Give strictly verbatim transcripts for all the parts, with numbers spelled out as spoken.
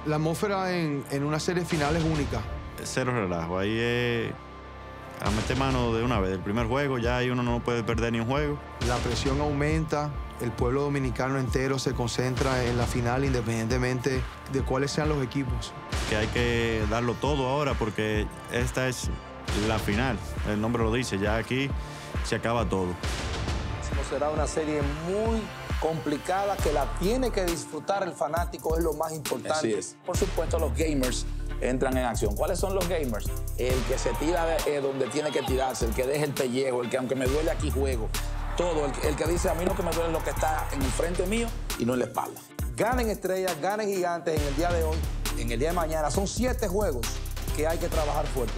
La atmósfera en, en una serie final es única. Cero relajo. Ahí es a meter mano de una vez. El primer juego ya ahí uno no puede perder ni un juego. La presión aumenta. El pueblo dominicano entero se concentra en la final independientemente de cuáles sean los equipos. Que hay que darlo todo ahora porque esta es la final. El nombre lo dice, ya aquí se acaba todo. Será una serie muy complicada que la tiene que disfrutar el fanático, es lo más importante. Así es. Por supuesto, los gamers entran en acción. ¿Cuáles son los gamers? El que se tira eh, donde tiene que tirarse, el que deja el pellejo, el que aunque me duele aquí juego. Todo, el, el que dice a mí lo que me duele es lo que está en el frente mío y no en la espalda. Ganen Estrellas, ganen Gigantes en el día de hoy, en el día de mañana. Son siete juegos que hay que trabajar fuerte.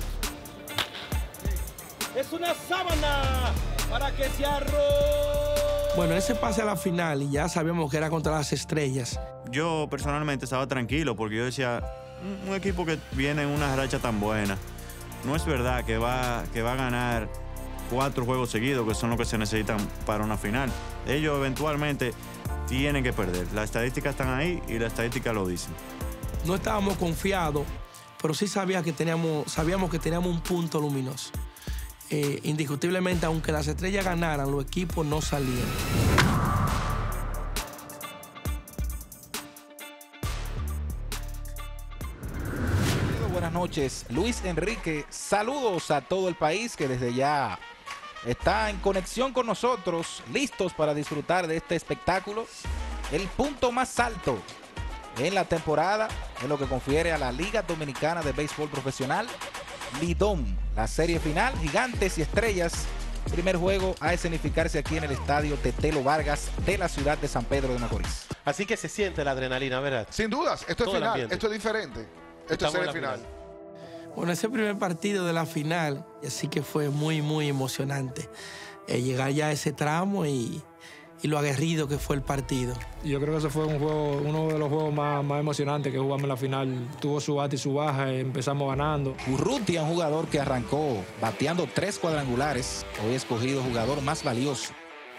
Es una sábana para que se arroje. Bueno, ese pase a la final y ya sabíamos que era contra las Estrellas. Yo personalmente estaba tranquilo porque yo decía, un equipo que viene en una racha tan buena, no es verdad que va, que va a ganar cuatro juegos seguidos, que son los que se necesitan para una final. Ellos eventualmente tienen que perder. Las estadísticas están ahí y las estadísticas lo dicen. No estábamos confiados, pero sí sabía que teníamos, sabíamos que teníamos un punto luminoso. Eh, indiscutiblemente, aunque las Estrellas ganaran, los equipos no salían. Buenas noches, Luis Enrique. Saludos a todo el país que desde ya está en conexión con nosotros, listos para disfrutar de este espectáculo. El punto más alto en la temporada en lo que confiere a la Liga Dominicana de Béisbol Profesional, Lidom, la serie final, Gigantes y Estrellas. Primer juego a escenificarse aquí en el estadio Tetelo Vargas de la ciudad de San Pedro de Macorís. Así que se siente la adrenalina, ¿verdad? Sin dudas, esto Todo es final, ambiente. esto es diferente. Esto Estamos es serie en la final. final. Bueno, ese primer partido de la final, así que fue muy, muy emocionante. Eh, llegar ya a ese tramo y, y lo aguerrido que fue el partido. Yo creo que ese fue un juego, uno de los juegos más, más emocionantes que jugamos en la final. Tuvo su alta y su baja, empezamos ganando. Urrutia, un jugador que arrancó bateando tres cuadrangulares, hoy escogido jugador más valioso.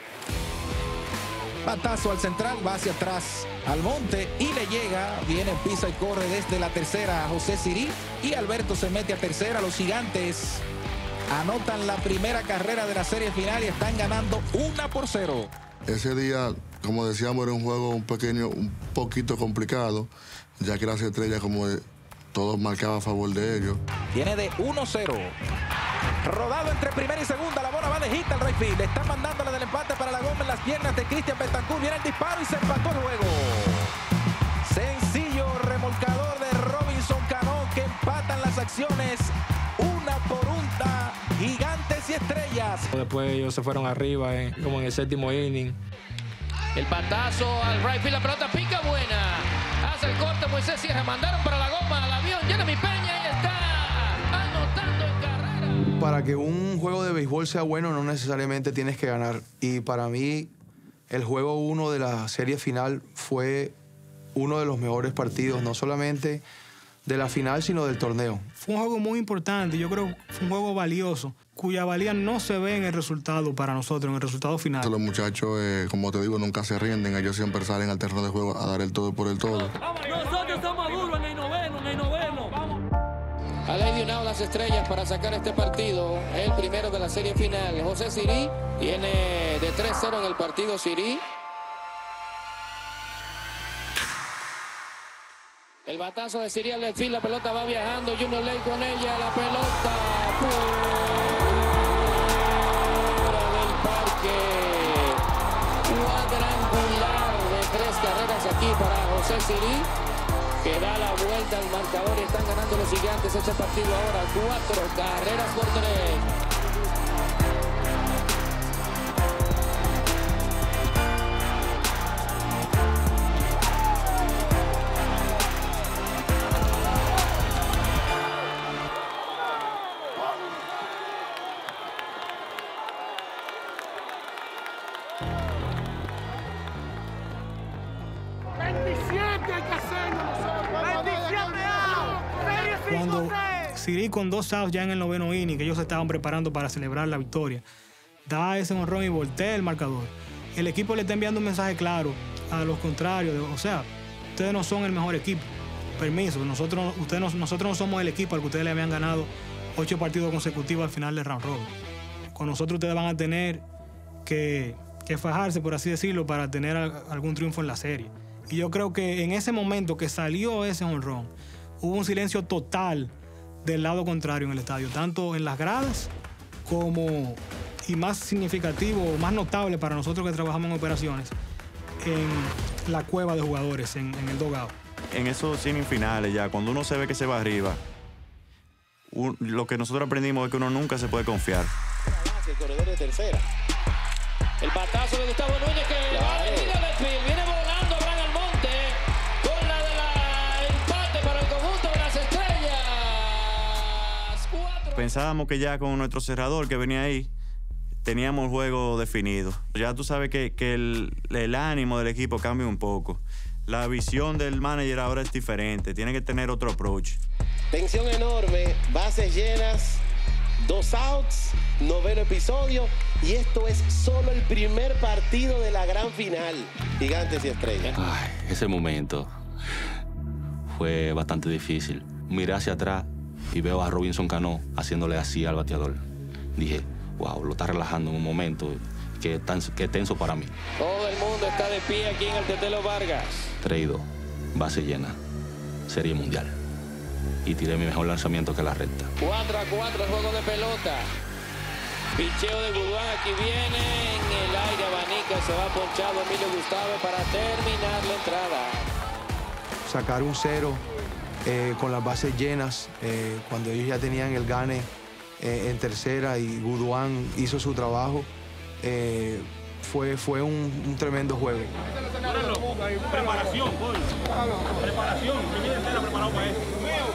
Batazo al central, va hacia atrás al monte y le llega, viene, pisa y corre desde la tercera José Sirí y Alberto se mete a tercera. Los Gigantes anotan la primera carrera de la serie final y están ganando una por cero. Ese día, como decíamos, era un juego un pequeño, un poquito complicado, ya que las Estrellas, como todos marcaban a favor de ellos. Viene de uno cero. Rodado entre primera y segunda, la bola va de hit al right field. Le están mandando la del empate para la goma en las piernas de Cristian Betancourt. Viene el disparo y se empató el juego. Sencillo remolcador de Robinson Cano que empatan las acciones una por una. Gigantes y Estrellas. Después ellos se fueron arriba, eh, como en el séptimo inning. El batazo al right field, la pelota pica buena. Hace el corte, Moisés Sierra, mandaron para la goma, al avión, Jeremy Peña y está anotando en carrera. Para que un juego de béisbol sea bueno, no necesariamente tienes que ganar. Y para mí, el juego uno de la serie final fue uno de los mejores partidos, no solamente de la final, sino del torneo. Fue un juego muy importante, yo creo que fue un juego valioso, cuya valía no se ve en el resultado para nosotros, en el resultado final. Los muchachos, eh, como te digo, nunca se rinden, ellos siempre salen al terreno de juego a dar el todo por el todo. Nosotros estamos duros en el noveno, en el noveno. Vamos. A la de las Estrellas para sacar este partido, el primero de la serie final. José Sirí tiene de tres cero en el partido Sirí. El batazo de Sirí al left field, la pelota va viajando, Junior Ley con ella, la pelota fuera del parque. Cuadrangular de tres carreras aquí para José Sirí, que da la vuelta al marcador y están ganando los Gigantes este partido ahora, cuatro carreras por tres. Cuando Sirí con dos outs ya en el noveno inning, que ellos se estaban preparando para celebrar la victoria, da ese honrón y voltea el marcador. El equipo le está enviando un mensaje claro a los contrarios, de, o sea, ustedes no son el mejor equipo, permiso, nosotros, ustedes no, nosotros no somos el equipo al que ustedes le habían ganado ocho partidos consecutivos al final del round robin. Con nosotros ustedes van a tener que, que fajarse, por así decirlo, para tener a, algún triunfo en la serie. Y yo creo que en ese momento que salió ese jonrón, hubo un silencio total del lado contrario en el estadio, tanto en las gradas como, y más significativo, más notable para nosotros que trabajamos en operaciones, en la cueva de jugadores, en, en el dugout. En esos innings finales ya, cuando uno se ve que se va arriba, un, lo que nosotros aprendimos es que uno nunca se puede confiar. El corredor de tercera. El batazo de Gustavo Núñez que va a venir al desfile. Viene volando Abraham Almonte con la de la empate para el conjunto de las estrellas. Cuatro. Pensábamos que ya con nuestro cerrador que venía ahí, teníamos el juego definido. Ya tú sabes que, que el, el ánimo del equipo cambia un poco. La visión del manager ahora es diferente. Tiene que tener otro approach. Tensión enorme, bases llenas, dos outs, noveno episodio. Y esto es solo el primer partido de la gran final. Gigantes y Estrellas. Ay, ese momento fue bastante difícil. Miré hacia atrás y veo a Robinson Cano haciéndole así al bateador. Dije, wow, lo está relajando en un momento que es tan, que tenso para mí. Todo el mundo está de pie aquí en el Tetelo Vargas. Traído, base llena, serie mundial. Y tiré mi mejor lanzamiento que la recta. cuatro a cuatro el juego de pelota. Picheo de Goodwin, aquí viene en el aire, abanica, se va ponchado Emilio Gustave para terminar la entrada. Sacar un cero eh, con las bases llenas, eh, cuando ellos ya tenían el gane eh, en tercera y Goodwin hizo su trabajo, eh, fue, fue un, un tremendo juego. Preparación, preparación, preparado para eso.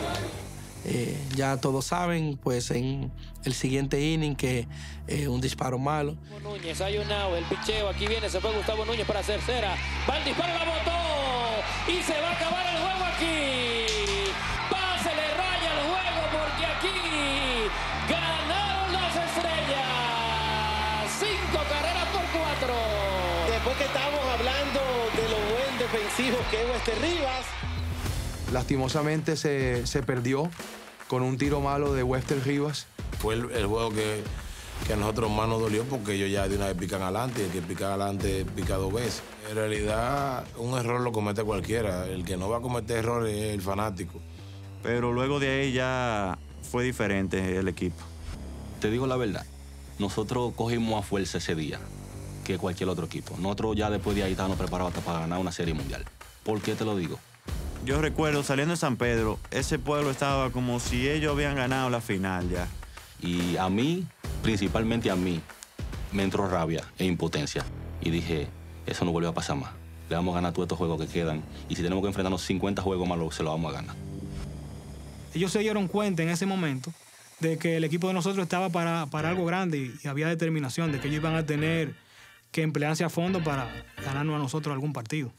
Eh, ya todos saben, pues en el siguiente inning que eh, un disparo malo. Núñez, hay un out, el picheo, aquí viene, se fue Gustavo Núñez para tercera, va el disparo, la botó y se va a acabar el juego aquí. Pásele raya el juego porque aquí ganaron las estrellas. Cinco carreras por cuatro. Después que estábamos hablando de lo buen defensivo que es Wester Rivas. Lastimosamente se, se perdió con un tiro malo de Wester Rivas. Fue el, el juego que, que a nosotros más nos dolió porque ellos ya de una vez pican adelante y el que pica adelante pica dos veces. En realidad, un error lo comete cualquiera. El que no va a cometer errores es el fanático. Pero luego de ahí ya fue diferente el equipo. Te digo la verdad, nosotros cogimos a fuerza ese día que cualquier otro equipo. Nosotros ya después de ahí estábamos preparados hasta para ganar una serie mundial. ¿Por qué te lo digo? Yo recuerdo saliendo de San Pedro, ese pueblo estaba como si ellos habían ganado la final ya. Y a mí, principalmente a mí, me entró rabia e impotencia. Y dije, eso no vuelve a pasar más. Le vamos a ganar todos estos juegos que quedan. Y si tenemos que enfrentarnos cincuenta juegos más, se los vamos a ganar. Ellos se dieron cuenta en ese momento de que el equipo de nosotros estaba para, para algo grande y, y había determinación de que ellos iban a tener que emplearse a fondo para ganarnos a nosotros algún partido.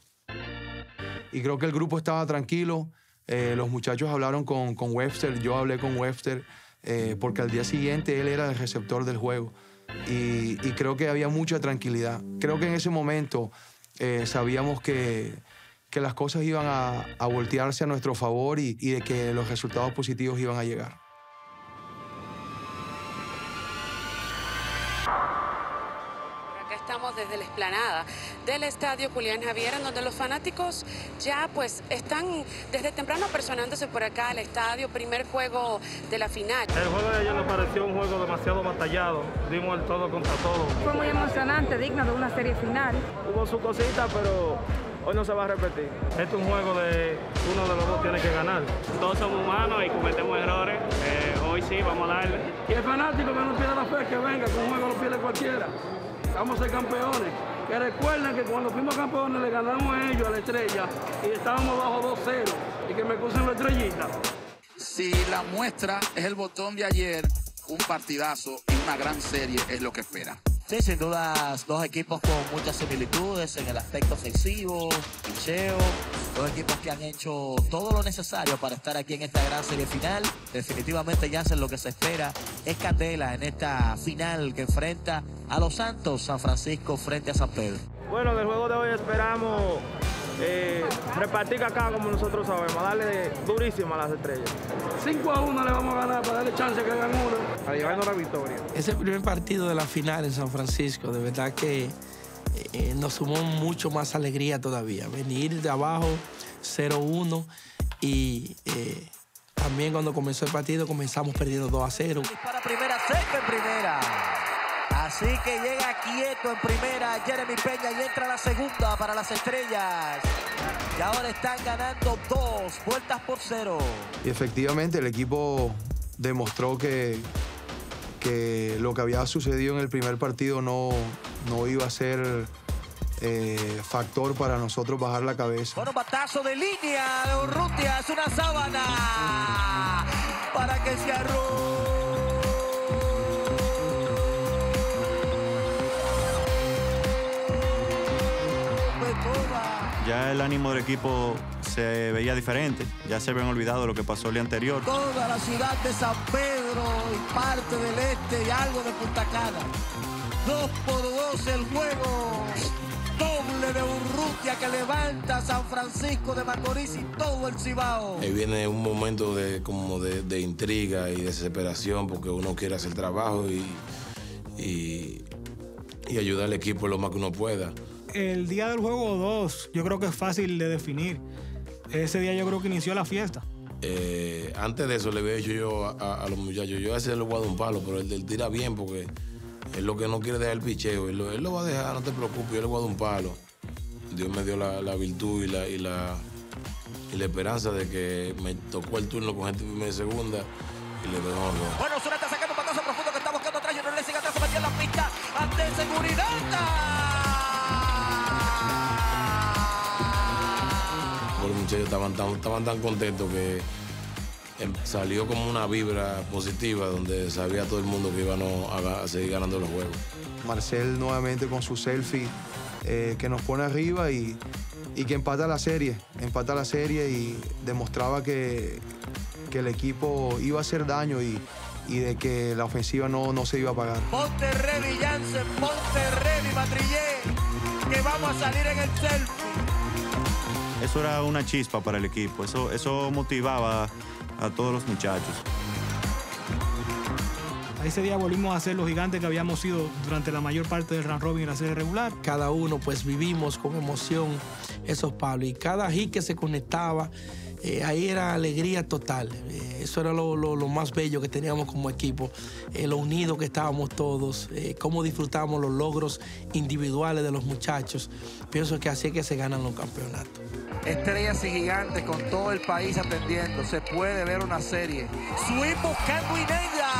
Y creo que el grupo estaba tranquilo. Eh, los muchachos hablaron con, con Webster, yo hablé con Webster, eh, porque al día siguiente él era el receptor del juego. Y, y creo que había mucha tranquilidad. Creo que en ese momento eh, sabíamos que, que las cosas iban a, a voltearse a nuestro favor y, y de que los resultados positivos iban a llegar. Estamos desde la explanada del estadio Julián Javier, en donde los fanáticos ya pues están desde temprano personándose por acá al estadio. Primer juego de la final. El juego de ayer nos pareció un juego demasiado batallado. Dimos el todo contra todo. Fue muy emocionante, digno de una serie final. Hubo su cosita, pero hoy no se va a repetir. Este es un juego de uno de los dos tiene que ganar. Todos somos humanos y cometemos errores. Eh, hoy sí, vamos a darle. Y el fanático que no pierda la fe, que venga, que un juego lo pierde cualquiera. Vamos a ser campeones. Que recuerden que cuando fuimos campeones le ganamos a ellos, a la Estrella, y estábamos bajo dos cero. Y que me acusen la Estrellita. Si la muestra es el botón de ayer, un partidazo y una gran serie es lo que espera. Sí, sin duda, dos equipos con muchas similitudes en el aspecto ofensivo, picheo, dos equipos que han hecho todo lo necesario para estar aquí en esta gran serie final. Definitivamente, Jansen, lo que se espera es candela en esta final que enfrenta a los Santos San Francisco frente a San Pedro. Bueno, del juego de hoy esperamos eh, repartir acá como nosotros sabemos, darle durísimo a las estrellas. cinco a uno le vamos a ganar para darle chance que hagan uno. Para llevarnos la victoria. Ese primer partido de la final en San Francisco, de verdad que eh, nos sumó mucho más alegría todavía. Venir de abajo cero uno y eh, también cuando comenzó el partido comenzamos perdiendo dos a cero. Para primera, seca en primera. Así que llega quieto en primera Jeremy Peña y entra la segunda para las estrellas. Y ahora están ganando dos vueltas por cero. Y efectivamente el equipo demostró que, que lo que había sucedido en el primer partido no, no iba a ser eh, factor para nosotros bajar la cabeza. Bueno, batazo de línea de Urrutia, es una sábana para que se arroje. Ya el ánimo del equipo se veía diferente, ya se habían olvidado de lo que pasó el día anterior. Toda la ciudad de San Pedro y parte del este y algo de Punta Cana. Dos por dos el juego. Doble de Urrutia que levanta a San Francisco de Macorís y todo el Cibao. Ahí viene un momento de, como de, de intriga y desesperación porque uno quiere hacer trabajo y, y, y ayudar al equipo lo más que uno pueda. El día del juego dos, yo creo que es fácil de definir. Ese día yo creo que inició la fiesta. Eh, antes de eso le había dicho yo a, a, a los muchachos, yo a ese le voy a dar un palo, pero él, él tira bien porque es lo que no quiere dejar el picheo. Él, él lo va a dejar, no te preocupes, yo le voy a dar un palo. Dios me dio la, la virtud y la, y, la, y la esperanza de que me tocó el turno con gente de primera y segunda y le pegamos dos. Bueno, Osuna está sacando un batazo profundo que está buscando atrás y no le sigue atrás, se metió en la pista ante seguridad. Los muchachos estaban tan, estaban tan contentos que salió como una vibra positiva donde sabía todo el mundo que iban a, a seguir ganando los juegos. Marcel nuevamente con su selfie eh, que nos pone arriba y, y que empata la serie, empata la serie y demostraba que, que el equipo iba a hacer daño y, y de que la ofensiva no, no se iba a pagar. Ponte ready, Jansen, ponte ready, Matrillé, que vamos a salir en el selfie. Eso era una chispa para el equipo, eso, eso motivaba a todos los muchachos. Ese día volvimos a ser los gigantes que habíamos sido durante la mayor parte del round robin y la serie regular. Cada uno pues vivimos con emoción esos palos y cada hit que se conectaba, eh, ahí era alegría total. Eh, eso era lo, lo, lo más bello que teníamos como equipo, eh, lo unidos que estábamos todos, eh, cómo disfrutábamos los logros individuales de los muchachos. Pienso que así es que se ganan los campeonatos. Estrellas y gigantes con todo el país atendiendo. Se puede ver una serie. Swing buscando Inella.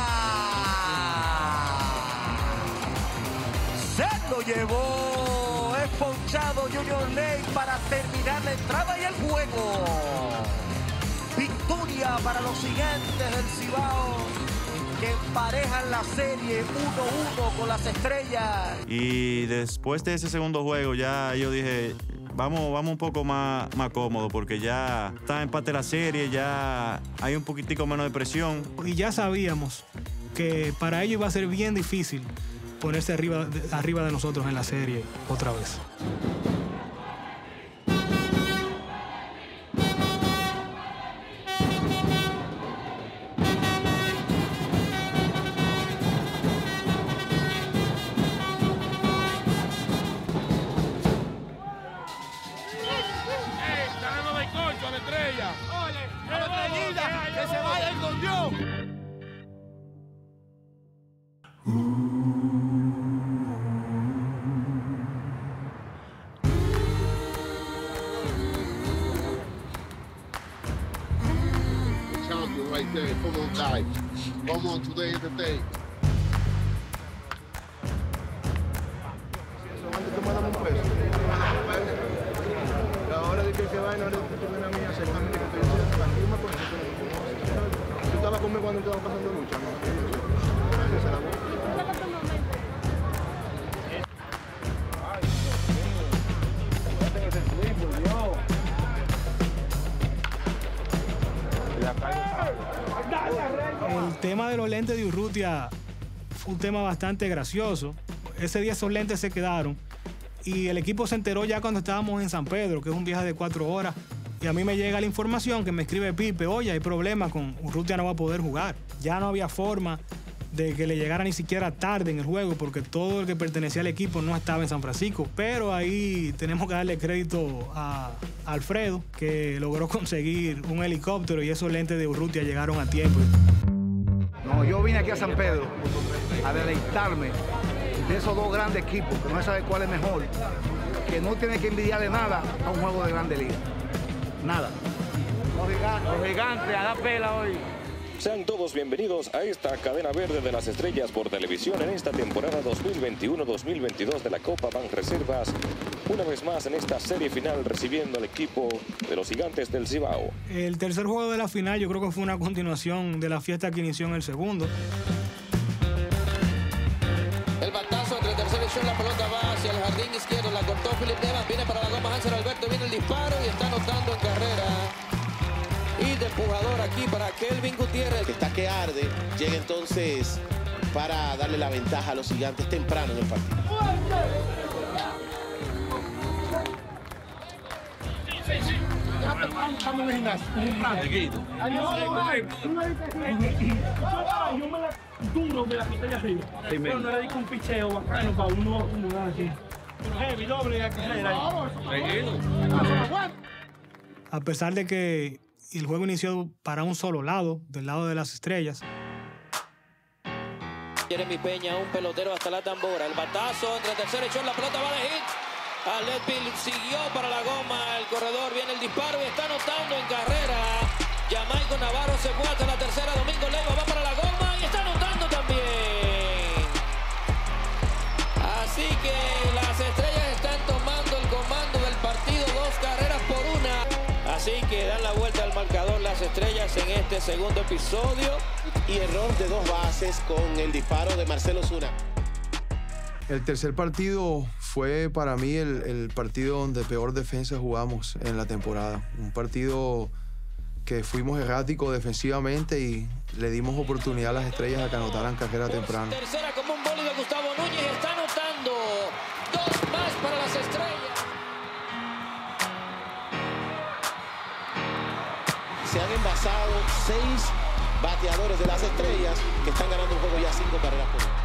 Se lo llevó. Es ponchado Junior Lake para terminar la entrada y el juego. Victoria para los gigantes del Cibao, que emparejan la serie uno uno con las estrellas. Y después de ese segundo juego ya yo dije, vamos, vamos un poco más, más cómodo porque ya está en empate la serie, ya hay un poquitico menos de presión. Y ya sabíamos que para ellos iba a ser bien difícil ponerse arriba de, arriba de nosotros en la serie otra vez. Right there. Come on, guys. Come on, today is the day. Ahora de que se vayan, ahora que tú ven a mí a seguramente que estoy diciendo la misma cosa que tú estabas conmigo cuando estabas pasando lucha, ¿no? El tema de los lentes de Urrutia fue un tema bastante gracioso. Ese día esos lentes se quedaron y el equipo se enteró ya cuando estábamos en San Pedro, que es un viaje de cuatro horas. Y a mí me llega la información que me escribe Pipe, oye, hay problemas con Urrutia, no va a poder jugar. Ya no había forma de que le llegara ni siquiera tarde en el juego, porque todo el que pertenecía al equipo no estaba en San Francisco. Pero ahí tenemos que darle crédito a Alfredo, que logró conseguir un helicóptero y esos lentes de Urrutia llegaron a tiempo. No, yo vine aquí a San Pedro a deleitarme de esos dos grandes equipos, que no se sabe cuál es mejor, que no tiene que envidiarle nada a un juego de Grande Liga. Nada. Los gigantes, los gigantes a la pela hoy. Sean todos bienvenidos a esta cadena verde de las estrellas por televisión en esta temporada dos mil veintiuno dos mil veintidós de la Copa Banreservas. Una vez más en esta serie final recibiendo al equipo de los Gigantes del Cibao. El tercer juego de la final yo creo que fue una continuación de la fiesta que inició en el segundo. El batazo entre tercera y short, la pelota va hacia el jardín izquierdo, la cortó Philip Evans, viene para la goma Hansel Alberto, viene el disparo y está anotando en carrera. Y de empujador aquí para Kelvin Gutiérrez. Que está que arde, llega entonces para darle la ventaja a los Gigantes temprano en el partido. Duro de la costilla arriba. Pero no le di un picheo bacano para uno jugar así. Heavy, doble, A pesar de que el juego inició para un solo lado, del lado de las estrellas. Jeremy Peña, un pelotero hasta la tambora. El batazo entre tercera y short, la pelota va de hit. Aletville siguió para la goma, el corredor, viene el disparo y está anotando en carrera. Jamaico Navarro se fue hasta la tercera, Domingo Leiva va para la goma y está anotando también. Así que las estrellas están tomando el comando del partido, dos carreras por una. Así que dan la vuelta al marcador las estrellas en este segundo episodio. Y error de dos bases con el disparo de Marcelo Zuna. El tercer partido fue para mí el, el partido donde peor defensa jugamos en la temporada. Un partido que fuimos erráticos defensivamente y le dimos oportunidad a las estrellas a que anotaran carrera temprana. Tercera como un bólido Gustavo Núñez y está anotando dos más para las estrellas. Se han envasado seis bateadores de las estrellas que están ganando un juego ya cinco carreras por uno.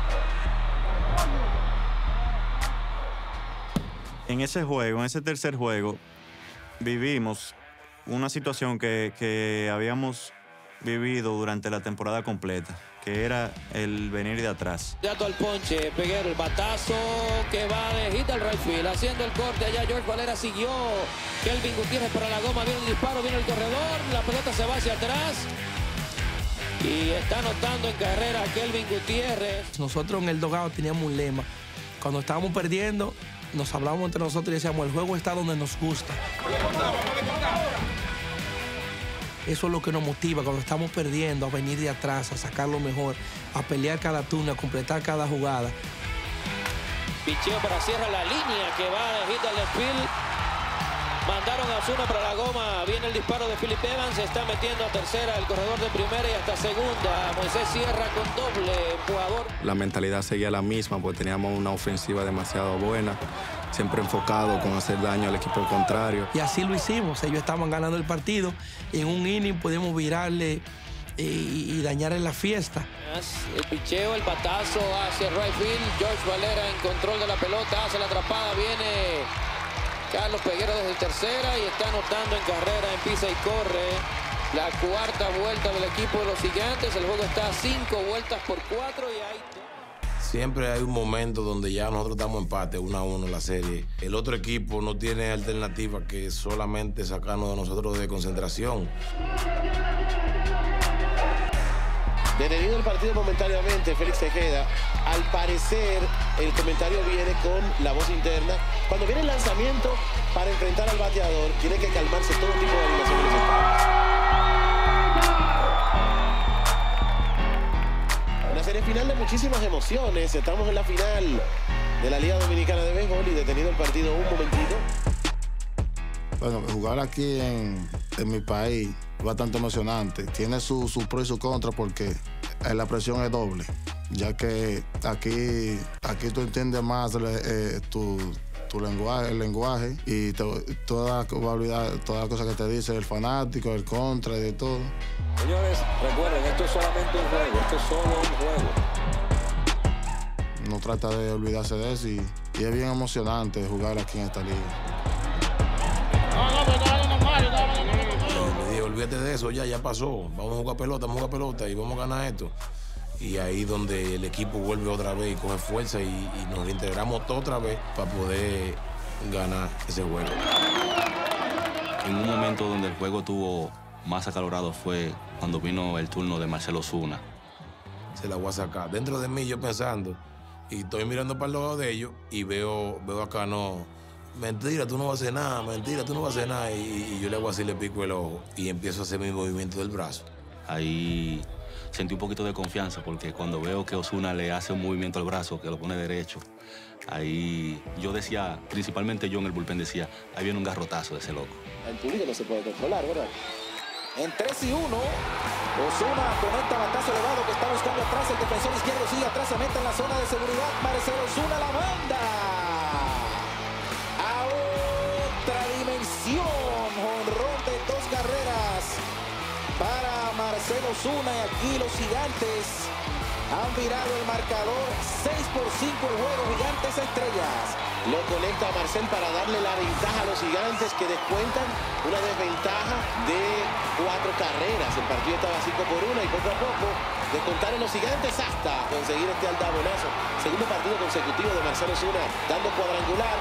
En ese juego, en ese tercer juego, vivimos una situación que, que habíamos vivido durante la temporada completa, que era el venir de atrás. Dato al ponche, Peguero, el batazo que va de hit al right field, haciendo el corte allá, George Valera siguió, Kelvin Gutiérrez para la goma, viene el disparo, viene el corredor, la pelota se va hacia atrás y está anotando en carrera Kelvin Gutiérrez. Nosotros en el dogado teníamos un lema, cuando estábamos perdiendo, nos hablábamos entre nosotros y decíamos, el juego está donde nos gusta. Eso es lo que nos motiva cuando estamos perdiendo, a venir de atrás, a sacar lo mejor, a pelear cada turno, a completar cada jugada. Picheo para cierra la línea que va de hit al left field. Mandaron a Osuna para la goma. Viene el disparo de Philip Evans. Se está metiendo a tercera el corredor de primera y hasta segunda. Moisés Sierra con doble empujador. La mentalidad seguía la misma porque teníamos una ofensiva demasiado buena. Siempre enfocado con hacer daño al equipo contrario. Y así lo hicimos. Ellos estaban ganando el partido. En un inning pudimos virarle y, y dañarle la fiesta. El picheo, el batazo hacia right field. George Valera en control de la pelota. Hace la atrapada. Viene Carlos Peguero desde tercera y está anotando en carrera, en pisa y corre. La cuarta vuelta del equipo de los Gigantes. El juego está a cinco vueltas por cuatro y hay... Siempre hay un momento donde ya nosotros estamos empate, uno a uno en la serie. El otro equipo no tiene alternativa que solamente sacarnos de nosotros de concentración. Detenido el partido momentáneamente, Félix Tejeda. Al parecer, el comentario viene con la voz interna. Cuando viene el lanzamiento para enfrentar al bateador, tiene que calmarse todo tipo de animación de los estados. Una serie final de muchísimas emociones. Estamos en la final de la Liga Dominicana de Béisbol y detenido el partido un momentito. Bueno, jugar aquí en, en mi país es bastante emocionante. Tiene su, su pro y su contra porque la presión es doble, ya que aquí, aquí tú entiendes más eh, tu, tu lenguaje, el lenguaje y to, toda, toda la cosa que te dice el fanático, el contra y de todo. Señores, recuerden, esto es solamente un juego, esto es solo un juego. No trata de olvidarse de eso y, y es bien emocionante jugar aquí en esta liga. Le dije, olvídate de eso, ya, ya pasó. Vamos a jugar pelota, vamos a jugar pelota y vamos a ganar esto. Y ahí donde el equipo vuelve otra vez y coge fuerza y, y nos reintegramos otra vez para poder ganar ese juego. En un momento donde el juego tuvo más acalorado fue cuando vino el turno de Marcelo Osuna. Se la voy a sacar. Dentro de mí yo pensando, y estoy mirando para el lado de ellos y veo, veo acá, no, mentira, tú no vas a hacer nada, mentira, tú no vas a hacer nada. Y, y yo le hago así, le pico el ojo y empiezo a hacer mi movimiento del brazo. Ahí sentí un poquito de confianza porque cuando veo que Osuna le hace un movimiento al brazo, que lo pone derecho, ahí yo decía, principalmente yo en el bullpen decía, ahí viene un garrotazo de ese loco. El público no se puede controlar, ¿verdad? En tres y uno, Osuna conecta batazo elevado que está buscando atrás. El defensor izquierdo sigue atrás, se mete en la zona de seguridad. Marcelo Osuna la manda a otra dimensión. Jonrón de dos carreras para Marcelo Osuna. Y aquí los Gigantes han virado el marcador. seis por cinco el juego, Gigantes Estrellas. Lo conecta a Marcel para darle la ventaja a los Gigantes que descuentan una desventaja de cuatro carreras. El partido estaba cinco por uno y poco a poco descontaron los Gigantes hasta conseguir este aldabonazo. Segundo partido consecutivo de Marcelo Osuna dando cuadrangular.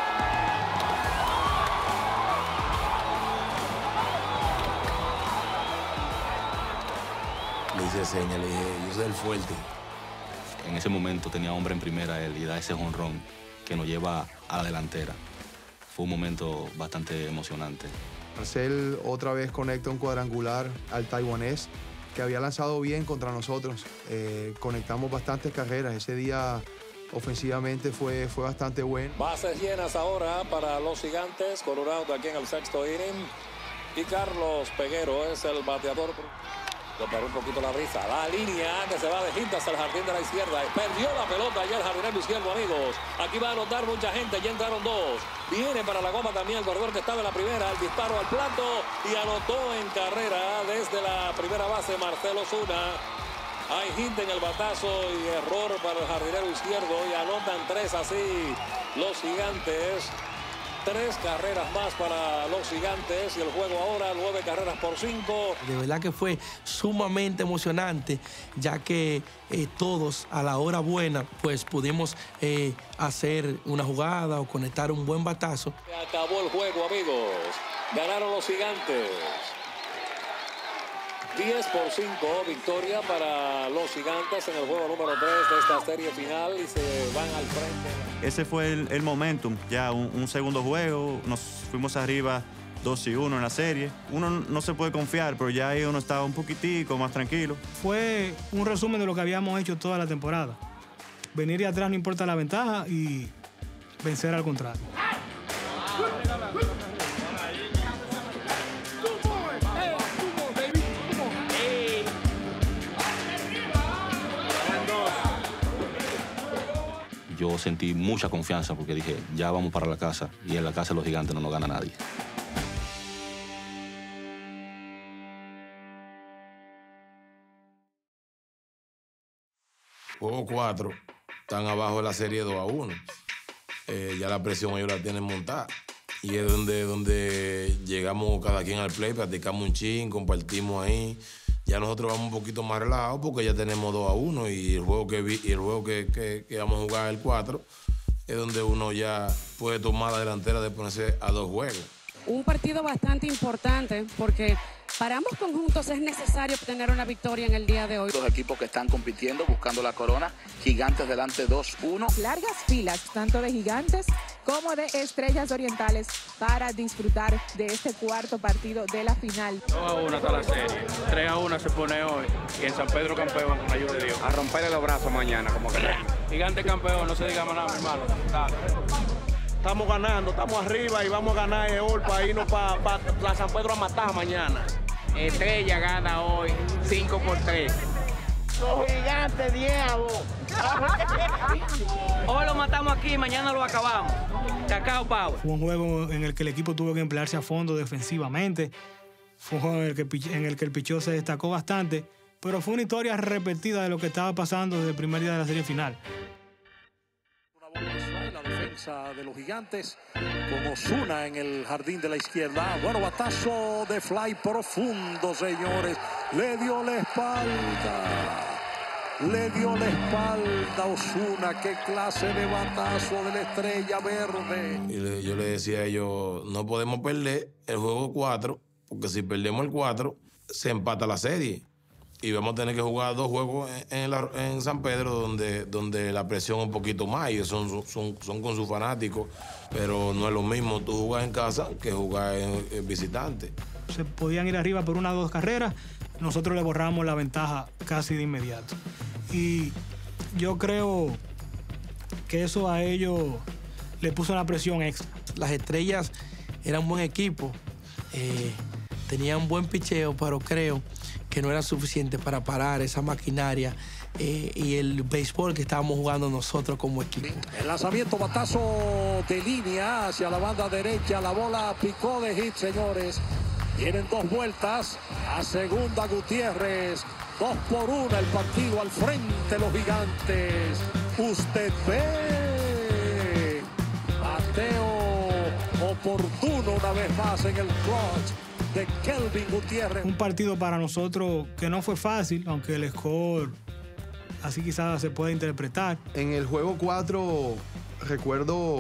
Le hice señas, le dije, yo soy el fuerte. En ese momento tenía hombre en primera él y da ese jonrón que nos lleva a la delantera. Fue un momento bastante emocionante. Marcel otra vez conecta un cuadrangular al taiwanés que había lanzado bien contra nosotros. Eh, conectamos bastantes carreras. Ese día ofensivamente fue, fue bastante bueno. Bases llenas ahora para los Gigantes. Colorado aquí en el sexto inning. Y Carlos Peguero es el bateador. Lo paró un poquito la brisa. La línea que se va de Gintas al jardín de la izquierda. Perdió la pelota ya el jardinero izquierdo, amigos. Aquí va a anotar mucha gente. Ya entraron dos. Viene para la goma también el corredor que estaba en la primera. El disparo al plato y anotó en carrera desde la primera base Marcelo Osuna. Hay hit en el batazo y error para el jardinero izquierdo. Y anotan tres así los Gigantes. Tres carreras más para los Gigantes y el juego ahora nueve carreras por cinco. De verdad que fue sumamente emocionante, ya que eh, todos a la hora buena pues pudimos eh, hacer una jugada o conectar un buen batazo. Se acabó el juego, amigos. Ganaron los Gigantes. diez por cinco, victoria para los Gigantes en el juego número tres de esta serie final y se van al frente. Ese fue el, el momentum, ya un, un segundo juego, nos fuimos arriba dos y uno en la serie. Uno no se puede confiar, pero ya ahí uno estaba un poquitico más tranquilo. Fue un resumen de lo que habíamos hecho toda la temporada. Venir de atrás no importa la ventaja y vencer al contrario. Yo sentí mucha confianza porque dije, ya vamos para la casa y en la casa de los Gigantes no nos gana nadie. Juego cuatro, están abajo de la serie dos a uno. Eh, ya la presión ellos la tienen montada. Y es donde, donde llegamos cada quien al play, practicamos un chin, compartimos ahí. Ya nosotros vamos un poquito más relajados porque ya tenemos dos a uno y el juego que, vi, y el juego que, que, que vamos a jugar el cuatro es donde uno ya puede tomar la delantera de ponerse a dos juegos. Un partido bastante importante porque para ambos conjuntos es necesario obtener una victoria en el día de hoy. Dos equipos que están compitiendo, buscando la corona. Gigantes delante dos uno. Largas filas, tanto de Gigantes como de Estrellas Orientales, para disfrutar de este cuarto partido de la final. dos a uno está la serie. tres a uno se pone hoy. Y en San Pedro campeón, con la ayuda de Dios. A romperle los brazos mañana, como que Gigante campeón, no se diga más nada, mi hermano. Dale. Estamos ganando, estamos arriba y vamos a ganar el gol para irnos para pa, pa San Pedro a matar mañana. Estrella gana hoy cinco por tres. Los gigantes, diablo. Hoy lo matamos aquí, mañana lo acabamos. Cacao Power. Fue un juego en el que el equipo tuvo que emplearse a fondo defensivamente. Fue un juego en el que, en el, que el picheo se destacó bastante, pero fue una historia repetida de lo que estaba pasando desde el primer día de la serie final. La defensa de los gigantes con Ozuna en el jardín de la izquierda. Bueno, batazo de fly profundo, señores. Le dio la espalda. Le dio la espalda a Ozuna. Qué clase de batazo de la Estrella Verde. Y le, yo le decía a ellos, no podemos perder el juego cuatro, porque si perdemos el cuatro, se empata la serie. Y vamos a tener que jugar dos juegos en, en, la, en San Pedro donde, donde la presión es un poquito más y son, son, son con sus fanáticos, pero no es lo mismo tú jugar en casa que jugar en, en visitante. Se podían ir arriba por una o dos carreras, nosotros le borramos la ventaja casi de inmediato. Y yo creo que eso a ellos le puso una presión extra. Las Estrellas eran un buen equipo, eh, tenían buen picheo, pero creo que no era suficiente para parar esa maquinaria eh, y el béisbol que estábamos jugando nosotros como equipo. El lanzamiento, batazo de línea hacia la banda derecha. La bola picó de hit, señores. Tienen dos vueltas. A segunda Gutiérrez. Dos por una el partido al frente los gigantes. Usted ve. Bateo oportuno una vez más en el clutch de Kelvin Gutiérrez. Un partido para nosotros que no fue fácil, aunque el score así quizás se puede interpretar. En el juego cuatro recuerdo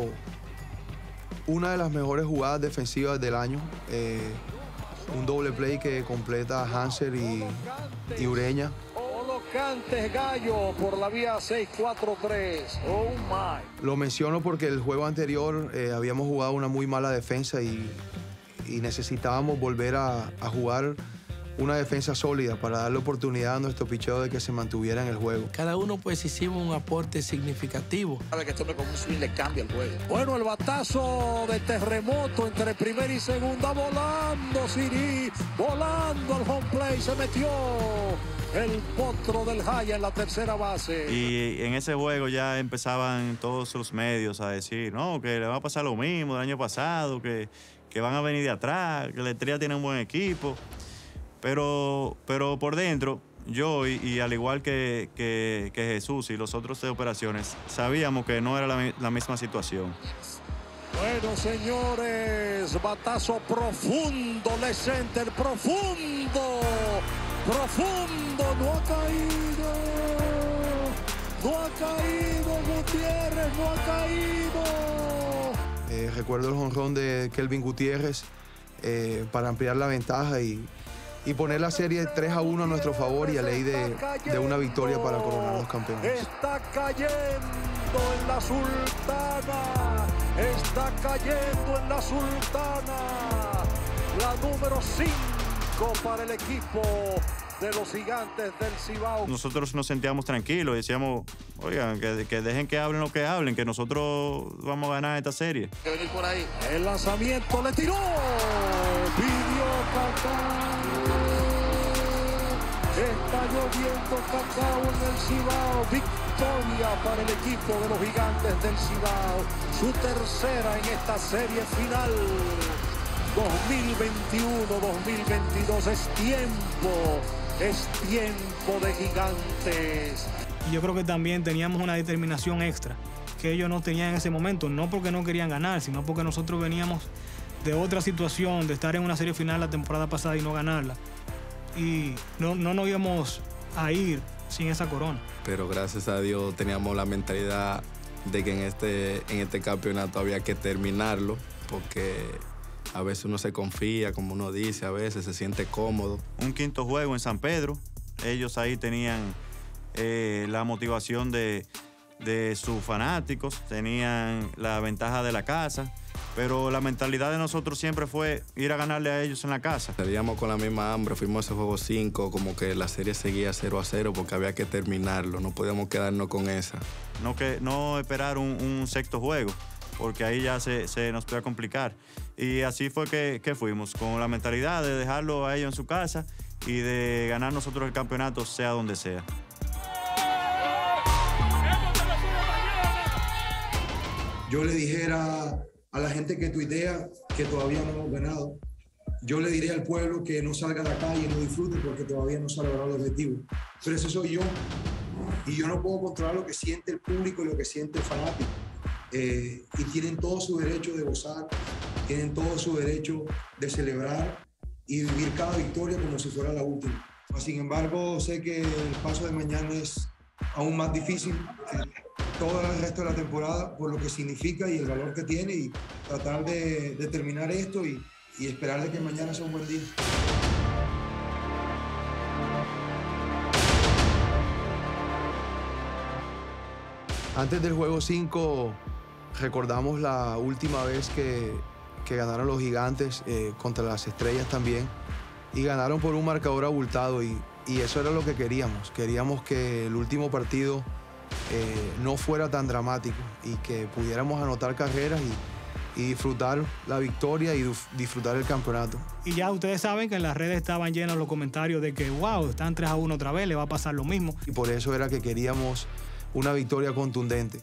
una de las mejores jugadas defensivas del año. Eh, un doble play que completa Hanser y, y Ureña. Colocantes Gallo por la vía seis cuatro tres. Oh my. Lo menciono porque el juego anterior eh, habíamos jugado una muy mala defensa y y necesitábamos volver a, a jugar una defensa sólida para darle oportunidad a nuestro picheo de que se mantuviera en el juego. Cada uno pues hicimos un aporte significativo. Sabe que este hombre con un swing le cambia el juego. Bueno, el batazo de terremoto entre primera y segunda, volando Siri, volando al home play, se metió el potro del Jaya en la tercera base. Y en ese juego ya empezaban todos los medios a decir, no, que le va a pasar lo mismo del año pasado, que que van a venir de atrás, que la Estrella tiene un buen equipo. Pero, pero por dentro, yo y, y al igual que, que, que Jesús y los otros de operaciones, sabíamos que no era la, la misma situación. Bueno, señores, batazo profundo, le center, profundo, profundo, no ha caído, no ha caído, Gutiérrez, no ha caído. Eh, recuerdo el jonrón de Kelvin Gutiérrez eh, para ampliar la ventaja y, y poner la serie tres a uno a nuestro favor y a ley de, de una victoria para coronar los campeones. Está cayendo en la Sultana, está cayendo en la Sultana, la número cinco para el equipo de los Gigantes del Cibao. Nosotros nos sentíamos tranquilos, decíamos, oigan, que, que dejen que hablen lo que hablen, que nosotros vamos a ganar esta serie. Que venir por ahí. El lanzamiento le tiró, pidió cacao. Está lloviendo cacao en el Cibao. Victoria para el equipo de los Gigantes del Cibao. Su tercera en esta serie final. dos mil veintiuno dos mil veintidós es tiempo, es tiempo de Gigantes. Y yo creo que también teníamos una determinación extra que ellos no tenían en ese momento, no porque no querían ganar, sino porque nosotros veníamos de otra situación, de estar en una serie final la temporada pasada y no ganarla. Y no, no nos íbamos a ir sin esa corona. Pero gracias a Dios teníamos la mentalidad de que en este, en este campeonato había que terminarlo, porque a veces uno se confía, como uno dice, a veces se siente cómodo. Un quinto juego en San Pedro. Ellos ahí tenían eh, la motivación de, de sus fanáticos, tenían la ventaja de la casa, pero la mentalidad de nosotros siempre fue ir a ganarle a ellos en la casa. Salíamos con la misma hambre, fuimos a ese juego cinco, como que la serie seguía cero a cero porque había que terminarlo, no podíamos quedarnos con esa. No, que, no esperar un, un sexto juego, porque ahí ya se, se nos podía complicar. Y así fue que, que fuimos, con la mentalidad de dejarlo a ellos en su casa y de ganar nosotros el campeonato, sea donde sea. yo le dijera a la gente que tuitea que todavía no hemos ganado. Yo le diré al pueblo que no salga a la calle y no disfrute porque todavía no se ha logrado el objetivo. Pero ese soy yo. Y yo no puedo controlar lo que siente el público y lo que siente el fanático. Eh, y tienen todo su derecho de gozar, tienen todo su derecho de celebrar y vivir cada victoria como si fuera la última. Sin embargo, sé que el paso de mañana es aún más difícil que todo el resto de la temporada por lo que significa y el valor que tiene, y tratar de, de terminar esto y, y esperar de que mañana sea un buen día. Antes del juego cinco, recordamos la última vez que, que ganaron los Gigantes eh, contra las Estrellas también, y ganaron por un marcador abultado, y, y eso era lo que queríamos. Queríamos que el último partido eh, no fuera tan dramático y que pudiéramos anotar carreras y, y disfrutar la victoria y disfrutar el campeonato. Y ya ustedes saben que en las redes estaban llenos los comentarios de que wow, están tres a uno otra vez, le va a pasar lo mismo. Y por eso era que queríamos una victoria contundente.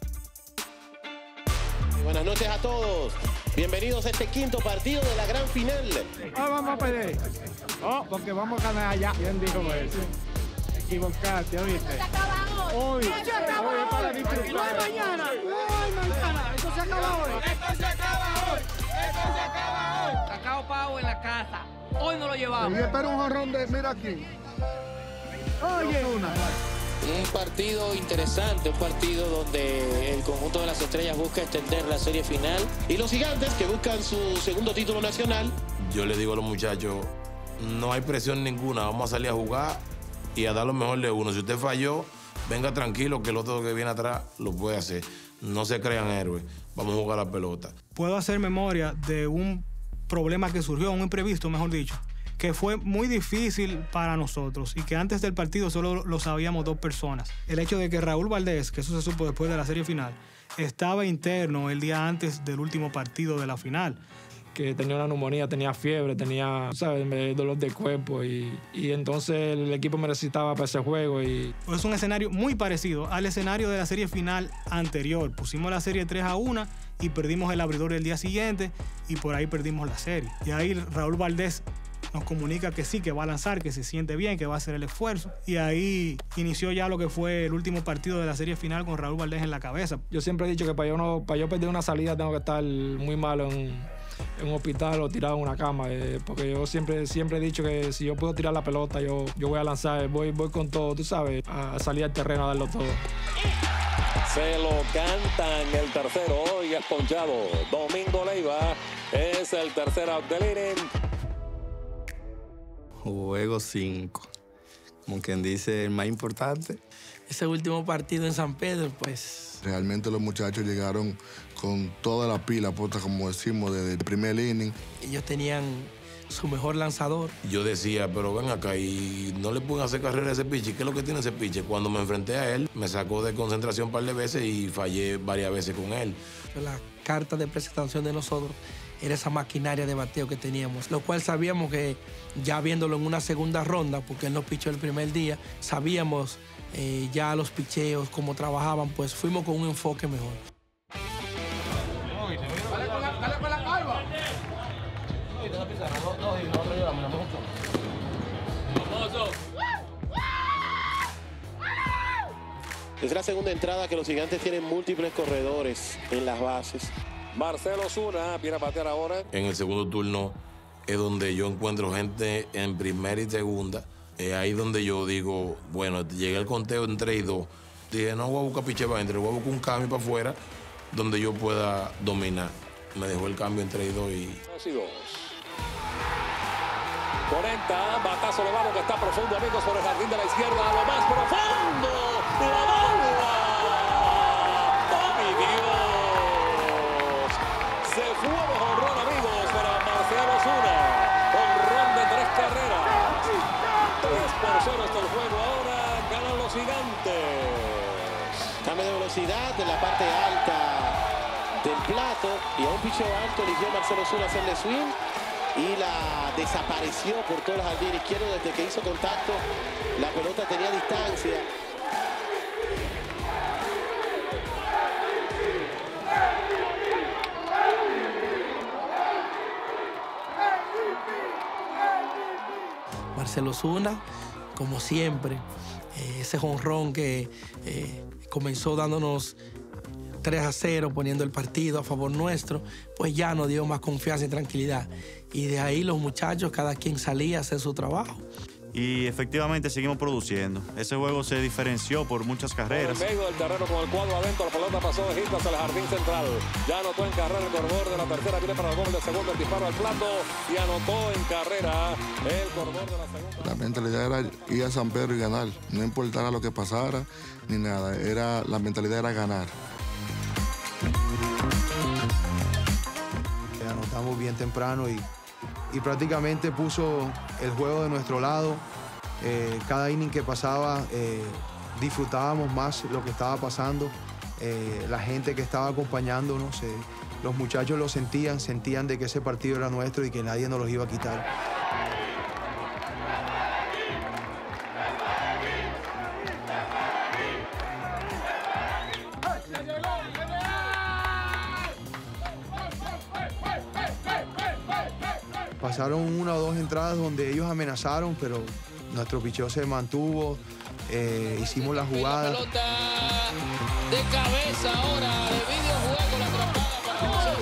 Buenas noches a todos. Bienvenidos a este quinto partido de la gran final. Ah, vamos a perder. Oh, porque vamos a ganar allá. ¿Quién dijo eso? Equivocaste, ¿oíste? Se acaba hoy. Hoy. Se acaba hoy. hoy. Para disfrutar. No es mañana. No es mañana. Esto se acaba hoy. Esto se acaba hoy. Esto se acaba hoy. Cacao Pavo en la casa. Hoy no lo llevamos. Yo espero un jorrón de... Mira aquí. Oye. Un partido interesante, un partido donde el conjunto de las Estrellas busca extender la serie final. Y los Gigantes, que buscan su segundo título nacional. Yo le digo a los muchachos, no hay presión ninguna, vamos a salir a jugar y a dar lo mejor de uno. Si usted falló, venga tranquilo que el otro que viene atrás lo puede hacer. No se crean héroes, vamos a jugar la pelota. Puedo hacer memoria de un problema que surgió, un imprevisto, mejor dicho, que fue muy difícil para nosotros y que antes del partido solo lo sabíamos dos personas. El hecho de que Raúl Valdés, que eso se supo después de la serie final, estaba interno el día antes del último partido de la final. Que tenía una neumonía, tenía fiebre, tenía, ¿sabes?, dolor de cuerpo y, y entonces el equipo me necesitaba para ese juego. Y... Es un escenario muy parecido al escenario de la serie final anterior. Pusimos la serie tres a uno y perdimos el abridor el día siguiente y por ahí perdimos la serie. Y ahí Raúl Valdés nos comunica que sí, que va a lanzar, que se siente bien, que va a hacer el esfuerzo. Y ahí inició ya lo que fue el último partido de la serie final con Raúl Valdés en la cabeza. Yo siempre he dicho que para yo, no, para yo perder una salida tengo que estar muy malo en, en un hospital o tirado en una cama. Eh, porque yo siempre, siempre he dicho que si yo puedo tirar la pelota, yo, yo voy a lanzar, voy, voy con todo, tú sabes, a salir al terreno a darlo todo. Se lo cantan el tercero, hoy es ponchado. Domingo Leiva es el tercer out del inning. Juego cinco, como quien dice, el más importante. Ese último partido en San Pedro, pues... Realmente los muchachos llegaron con toda la pila puesta, como decimos, desde el primer inning. Ellos tenían su mejor lanzador. Yo decía, pero ven acá, y no le pueden hacer carrera a ese pitcher. ¿Qué es lo que tiene ese pitcher? Cuando me enfrenté a él, me sacó de concentración un par de veces y fallé varias veces con él. La carta de presentación de nosotros era esa maquinaria de bateo que teníamos, lo cual sabíamos que ya viéndolo en una segunda ronda, porque él nos pichó el primer día, sabíamos eh, ya los picheos, cómo trabajaban, pues fuimos con un enfoque mejor. Dale con la, dale con la calva. Es la segunda entrada que los Gigantes tienen múltiples corredores en las bases. Marcelo Zuna viene a batear ahora. En el segundo turno es donde yo encuentro gente en primera y segunda. Es ahí donde yo digo, bueno, llegué al conteo en tres y dos. Dije, no voy a buscar piche para adentro, voy a buscar un cambio para afuera donde yo pueda dominar. Me dejó el cambio en tres y dos y... dos y dos. cuarenta, batazo elevado que está profundo, amigos, por el jardín de la izquierda, a lo más profundo. ¡La bola! ¡Oh, mi Dios! Se fue de jonrón, amigos, para Marcelo Zuna. Jonrón de tres carreras. tres por cero hasta el juego. Ahora ganan los Gigantes. Cambio de velocidad de la parte alta del plato y a un picheo alto eligió Marcelo Zuna hacerle swing y la desapareció por todo el jardín izquierdo. Desde que hizo contacto la pelota tenía distancia. Marcell Ozuna, como siempre. Eh, ese jonrón que eh, comenzó dándonos tres a cero, poniendo el partido a favor nuestro, pues ya nos dio más confianza y tranquilidad. Y de ahí los muchachos, cada quien salía a hacer su trabajo. Y efectivamente seguimos produciendo. Ese juego se diferenció por muchas carreras. En medio del terreno con el cuadro adentro, la pelota pasó de hit hacia el jardín central. Ya anotó en carrera el corredor de la tercera, viene para el gol del segundo, el disparo al plato y anotó en carrera el corredor de la segunda. La mentalidad era ir a San Pedro y ganar. No importara lo que pasara ni nada. Era, la mentalidad era ganar. Anotamos bien temprano y, y prácticamente puso el juego de nuestro lado. Eh, cada inning que pasaba eh, disfrutábamos más lo que estaba pasando. Eh, la gente que estaba acompañándonos, eh, los muchachos lo sentían, sentían de que ese partido era nuestro y que nadie nos los iba a quitar. Pasaron una o dos entradas donde ellos amenazaron, pero nuestro picheo se mantuvo, eh, hicimos la jugada. La pelota de cabeza ahora, de videojuego, la atrapada para José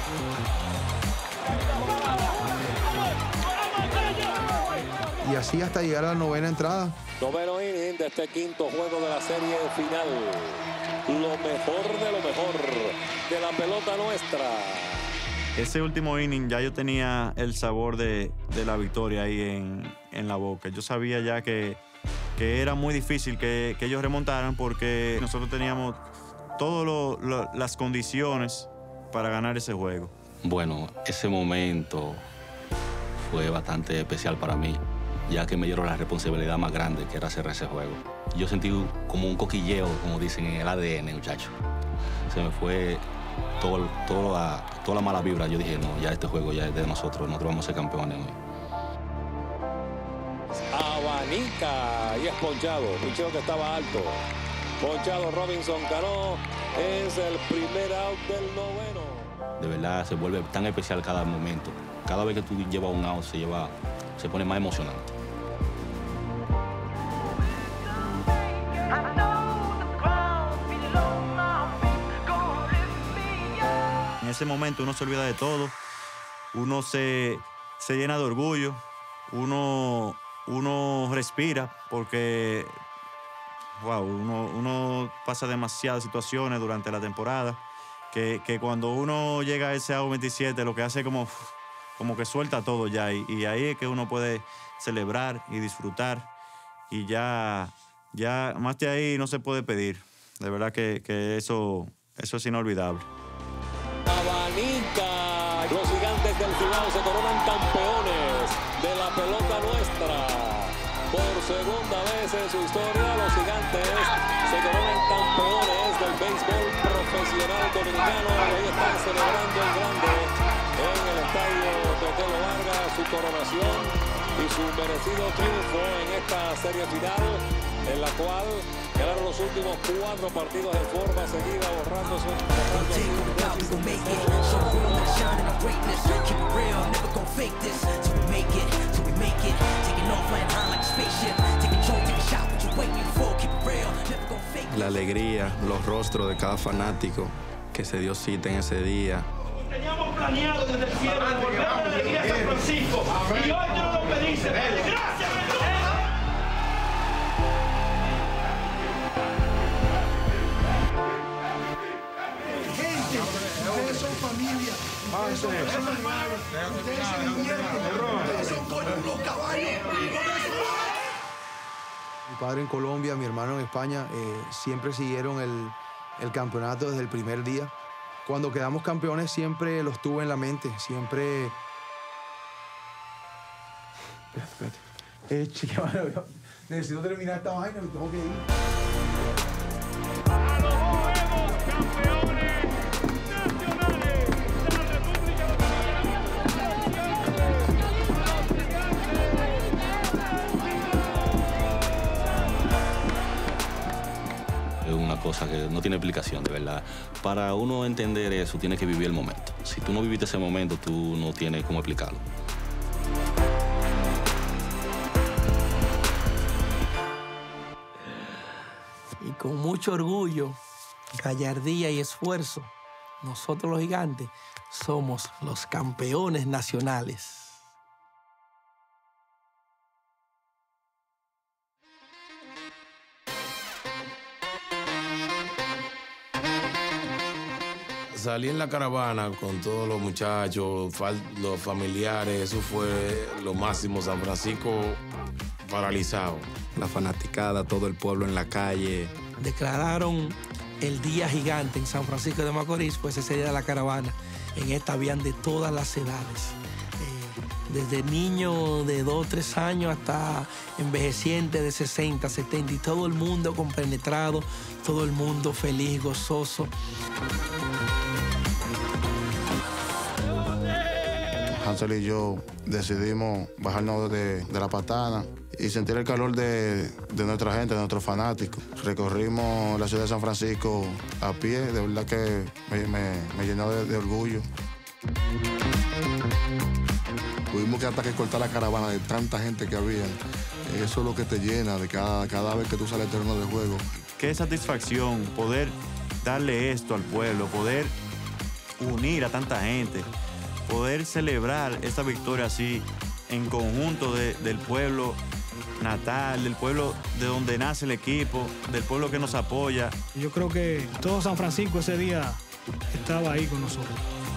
Sirí. Y así hasta llegar a la novena entrada. Noveno inning de este quinto juego de la serie final. Lo mejor de lo mejor de la pelota nuestra. Ese último inning ya yo tenía el sabor de, de la victoria ahí en, en la boca. Yo sabía ya que, que era muy difícil que, que ellos remontaran porque nosotros teníamos todas las condiciones para ganar ese juego. Bueno, ese momento fue bastante especial para mí, ya que me dieron la responsabilidad más grande que era hacer ese juego. Yo sentí como un coquilleo, como dicen en el A D N, muchachos. Se me fue todo, todo la, toda la mala vibra. Yo dije, no, ya este juego ya es de nosotros, nosotros vamos a ser campeones hoy. Abanica y es ponchado, picheo que estaba alto. Ponchado Robinson Cano, es el primer out del noveno. De verdad se vuelve tan especial cada momento. Cada vez que tú llevas un out se, lleva, se pone más emocionante. En ese momento uno se olvida de todo, uno se, se llena de orgullo, uno, uno respira porque wow, uno, uno pasa demasiadas situaciones durante la temporada que, que cuando uno llega a ese out veintisiete lo que hace es como, como que suelta todo ya y, y ahí es que uno puede celebrar y disfrutar y ya, ya más de ahí no se puede pedir. De verdad que, que eso, eso es inolvidable. Abanica, los gigantes del Cibao se coronan campeones de la pelota nuestra. Por segunda vez en su historia, los gigantes se coronan campeones del béisbol profesional dominicano. Hoy están celebrando en grande en el estadio Tetelo Vargas su coronación y su merecido triunfo en esta serie final, en la cual ganaron los últimos cuatro partidos de forma seguida, borrando su... La alegría, los rostros de cada fanático que se dio cita en ese día. Teníamos planeado desde el cielo volver a la alegría a San Francisco y hoy tú no lo pediste. ¡Gracias, Ustedes son familia. Ustedes son hermanos. Ustedes se divierten. Ustedes son como unos caballos. Mi padre en Colombia, mi hermano en España, eh, siempre siguieron el, el campeonato desde el primer día. Cuando quedamos campeones siempre los tuve en la mente, siempre... Espérate, espérate. Eh, chica, bueno, necesito terminar esta vaina, me tengo que ir. ¡A los nuevos campeones nacionales de la República Es una cosa que no tiene explicación, de verdad. Para uno entender eso, tiene que vivir el momento. Si tú no viviste ese momento, tú no tienes cómo explicarlo. Y con mucho orgullo, gallardía y esfuerzo, nosotros los Gigantes somos los campeones nacionales. Salí en la caravana con todos los muchachos, los familiares, eso fue lo máximo. San Francisco paralizado. La fanaticada, todo el pueblo en la calle. Declararon el Día Gigante en San Francisco de Macorís, pues ese día de la caravana. En esta habían de todas las edades. Eh, desde niños de dos, tres años hasta envejecientes de sesenta, setenta. Y todo el mundo compenetrado, todo el mundo feliz, gozoso. Hansel y yo decidimos bajarnos de, de la patana y sentir el calor de, de nuestra gente, de nuestros fanáticos. Recorrimos la ciudad de San Francisco a pie, de verdad que me, me, me llenó de, de orgullo. Tuvimos que hasta que cortar la caravana de tanta gente que había. Eso es lo que te llena de cada, cada vez que tú sales al terreno de juego. Qué satisfacción poder darle esto al pueblo, poder unir a tanta gente, poder celebrar esta victoria así en conjunto de, del pueblo natal, del pueblo de donde nace el equipo, del pueblo que nos apoya. Yo creo que todo San Francisco ese día estaba ahí con nosotros.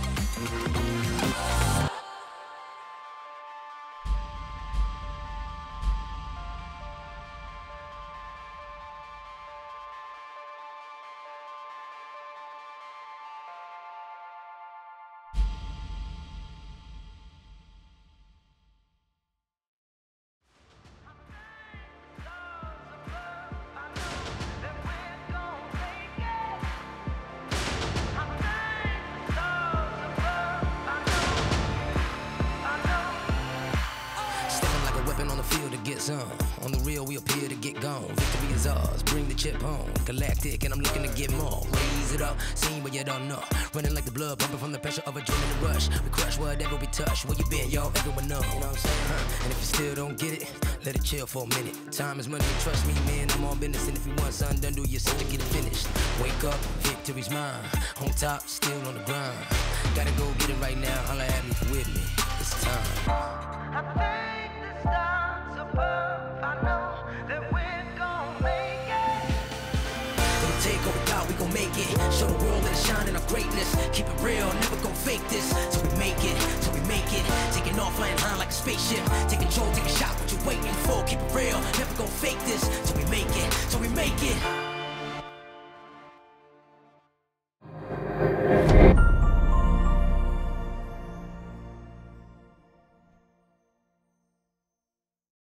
On the real, we appear to get gone. Victory is ours, bring the chip home. Galactic, and I'm looking to get more. Raise it up, seen what you don't know. Running like the blood, pumping from the pressure of a adrenaline rush. We crush whatever we touch. Where you been, yo? Everyone know. You know what I'm saying? Huh? And if you still don't get it, let it chill for a minute. Time is money, trust me, man. I'm on business, and if you want something done, do yourself to get it finished. Wake up, victory's mine. On top, still on the grind. Gotta go get it right now. Holla at me if you're with me. It's time. I think this time's above. I know that we're gon' make it. Gonna take what we thought we gon' make it. Show the world that it's shining our greatness. Keep it real, never gon' fake this. Till we make it, till we make it. Taking off, flying high like a spaceship. Take control, take a shot, what you waiting for? Keep it real, never gon' fake this. Till we make it, till we make it.